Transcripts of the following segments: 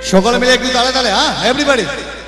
সকলে মিলে একটু তালে তালে, হ্যাঁ এভরিবডি।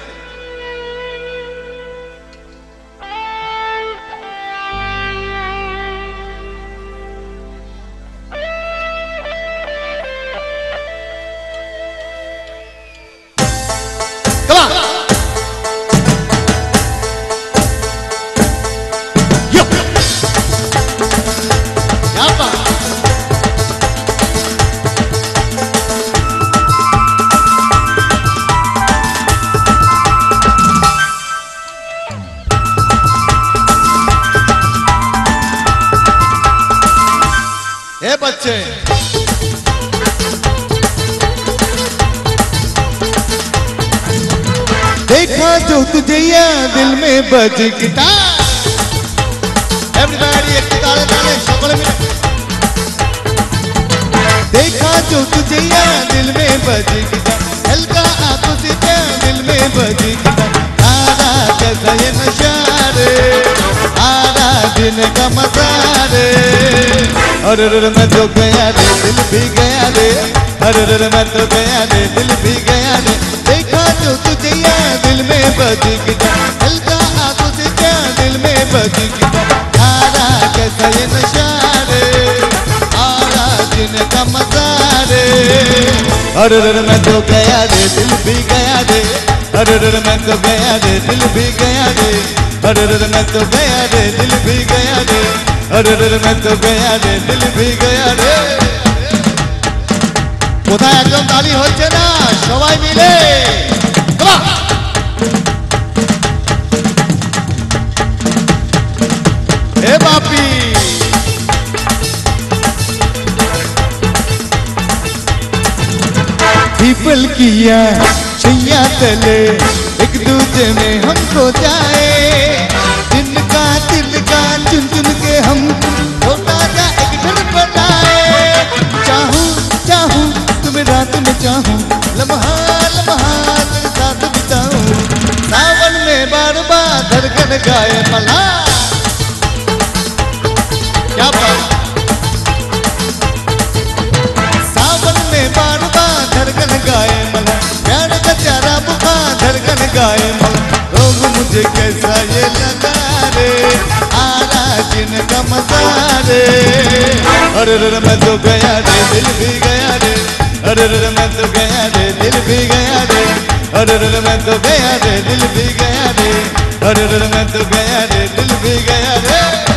बच्चे देखा जो तुझे या दिल में बज गिटार। एवरीबॉडी एक ताले ताले সকলে मिले। देखा जो तुझे या दिल में बज गिटार, हल्का आंखों से क्या दिल में बज गिटार। आरा कैसा ये नशा रे, आरा दिन का मजा रे। अरे मैं तो गया रे, दिल भी गया रे। अरे मैं तो गया रे, दिल भी गया रे। देखा जो तुझे या दिल में बज गिटार, हल्का आंखों से क्या दिल में बज गिटार। आरा कैसा ये नशा रे, आरा दिन का मजा रे। अरे मैं तो गया रे, दिल भी गया रे। अरे मैं तो गया रे, दिल भी गया रे। अरे मैं तो गया रे, दिल भी गया रे। अरे मैं तो गया रे, दिल भी गया रे। কোথায় একদম তালি হচ্ছে না, সবাই মিলে এ বাপি। पीपल किया छैया तले एक दूजे में हमको जाए। तिनका चुन चुन के हम छोटा सा एक घर बनाए। चाहूं चाहूं तुम्हें रात में चाहूं, लम्हा लम्हा तेरे साथ बिताऊं। सावन में बार बार धड़कन गाए मला। क्या बात, सावन में बार बार धड़कन गाए मला। प्यार का प्यारा बुखार धड़कन गाए मला। रोग मुझे कैसा ये लगा रे, आरा जिन का मजा रे। अरे मैं तो गया रे, दिल भी गया रे। अरे मैं तो गया रे, दिल भी गया रे। अरे मैं तो गया रे, दिल भी गया रे। अरे मैं तो गया रे, दिल भी गया रे।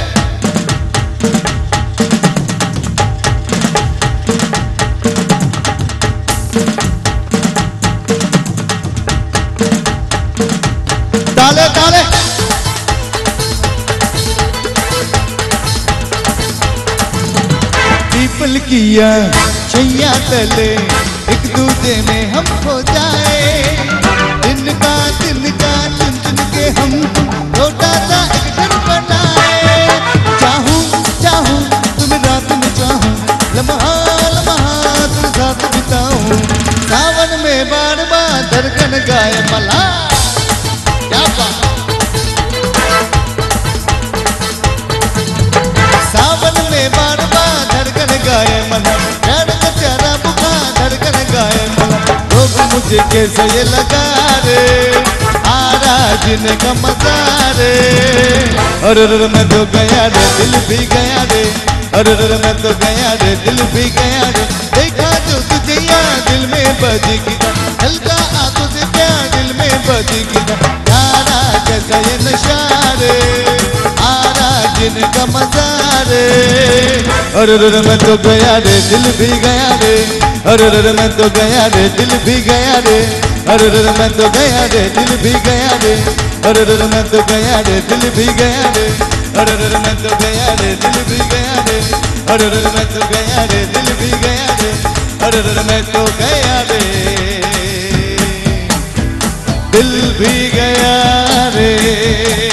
ताले ताले पीपल किया छैया तले एक दूजे में हम खो जाए। तिनका चुन चुन के हम छोटा सा एक घर बनाए। चाहूं चाहूं तुम्हें रात में चाहूं, लम्हा लम्हा तेरे साथ बिताऊं। सावन में बार बार धड़कन गाए मला। क्या बात, सावन में बार बार धड़कन गाए मला। प्यार का प्यारा बुखार धड़कन गाए मला। लोग मुझे कैसे ये लगा रे, आरा जिन का मजा रे। अरे मैं तो गया रे, दिल भी गया रे। अरे मैं तो गया रे, दिल भी गया रे। देखा जो तुझे या दिल में बज गिटार, हल्का आंखों से प्यार दिल में बज गिटार। आरा कैसा ये नशा रे, आरा जिन का मजा रे। अरे मैं तो गया रे, दिल भी गया रे। अरे मैं तो गया रे, दिल भी गया रे। अरे मैं तो गया रे, दिल भी गया रे। अरे मैं तो गया रे, दिल भी गया रे। अरे मैं तो गया रे, दिल भी गया रे। अरे मैं तो गया रे, दिल भी गया रे। अरे मैं तो गया रे, दिल भी गया रे।